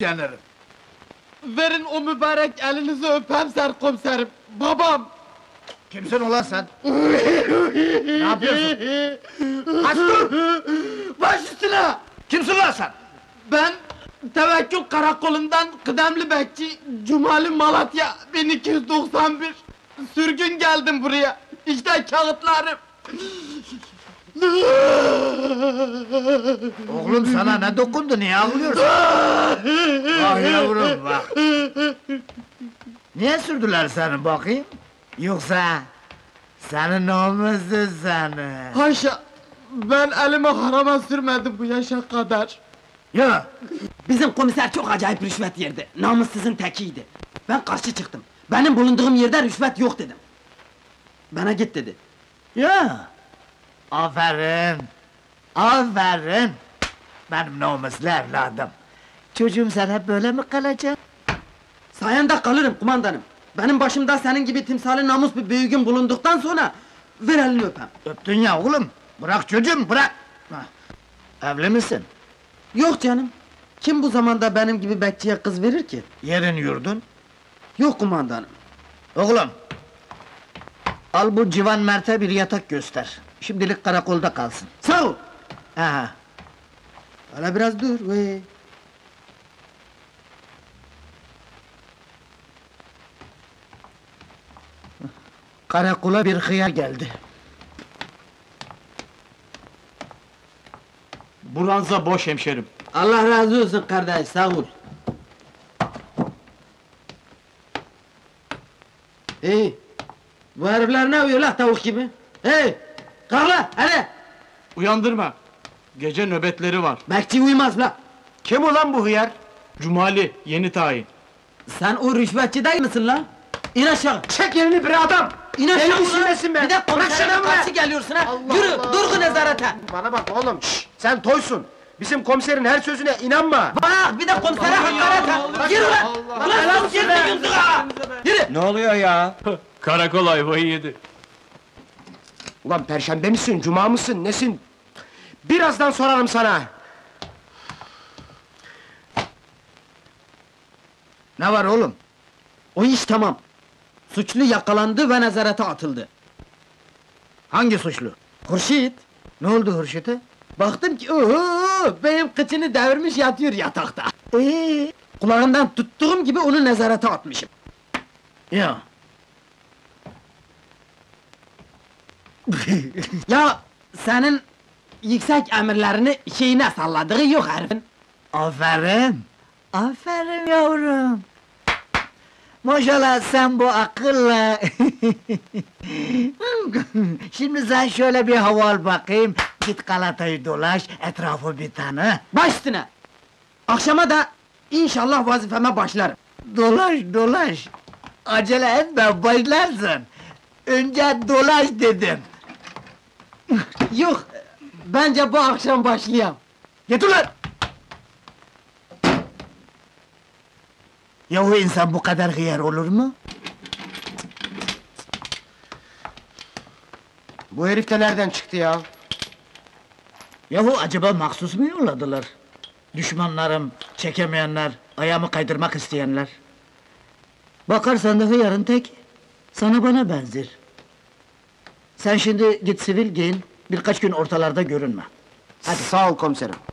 yanarım. Verin o mübarek elinizi öpem serkomiserim. Babam! Kimsin ulan sen? Ne yapıyorsun? Aç dur! Baş üstüne! Kimsin lan sen? Ben Tevekkül Karakolu'ndan kıdemli bekçi Cumali Malatya 1291 sürgün geldim buraya. İşte kağıtlarım. Oğlum sana ne dokundu, niye ağlıyorsun? Bak yavrum bak! Niye sürdüler seni bakayım? Yoksa... Senin namussuz seni! Haşa! Ben elimi harama sürmedim bu yaşa kadar. Ya! Bizim komiser çok acayip rüşvet yerdi. Namussuzun tekiydi. Ben karşı çıktım. Benim bulunduğum yerde rüşvet yok dedim. Bana git dedi. Ya! Aferin! Aferin! Benim namuslu evladım! Çocuğum sen hep böyle mi kalacak? Sayende kalırım kumandanım. Benim başımda senin gibi timsali namus bir büyüğün bulunduktan sonra... ...ver elini öpem. Öptün ya oğlum! Bırak çocuğum, bırak! Evli misin? Yok canım. Kim bu zamanda benim gibi bekçiye kız verir ki? Yerin yurdun? Yok kumandanım. Oğlum! Al bu civan Mert'e bir yatak göster. Şimdilik karakolda kalsın. Sağ ol! Aha! Hala biraz dur ve... Karakola bir hıyar geldi. Buranza boş hemşerim. Allah razı olsun kardeş, sağ ol. Hey! Bu herifler ne uyuyor la tavuk gibi? Hey! Kalk la, hadi! Uyandırma. Gece nöbetleri var. Bekçi uyumaz la! Kim ulan bu hıyar? Cumali, yeni tayin. Sen o rüşvetçi değil misin la? İn aşağı! Çek elini bir adam! İn aşağı Elini ulan! silmesin be! Bir de komiserime şunu be! karşı geliyorsun ha! Allah Yürü, Allah! durgu nezarete! Bana bak oğlum, sen toysun! Bizim komiserin her sözüne inanma! Bak, bir de komisere hakaret ha! Yürü lan! Ulan sus yerine yüzüne ha! Yürü! Ne oluyor ya? Karakol ayvayı yedi. Ulan perşembe misin, cuma mısın, nesin? Birazdan sorarım sana! Ne var oğlum? O iş tamam. Suçlu yakalandı ve nezarete atıldı. Hangi suçlu? Hurşit! Ne oldu Hurşit'e? Baktım ki oho, benim kıçını devirmiş yatıyor yatakta. Kulağından tuttuğum gibi onu nezarete atmışım. Ya! Ya senin yüksek emirlerini şeyine salladığı yok herifin. Aferin! Aferin yavrum! Maşallah sen bu akılla... Şimdi sen şöyle bir hava al bakayım, git Galata'yı dolaş, etrafı bir tanı. Baş üstüne! Akşama da inşallah vazifeme başlarım. Dolaş, dolaş! Acele etme, başlarsın! Önce dolaş dedim! Yok, bence bu akşam başlayayım. Git ulan! Yahu insan bu kadar hıyar olur mu? Bu herif de nereden çıktı ya? Yahu acaba mahsus mu yolladılar? Düşmanlarım, çekemeyenler, ayağımı kaydırmak isteyenler. Bakarsan da hıyarın tek, sana bana benzer. Sen şimdi git sivil giyin, birkaç gün ortalarda görünme. Hadi. Sağ ol komiserim.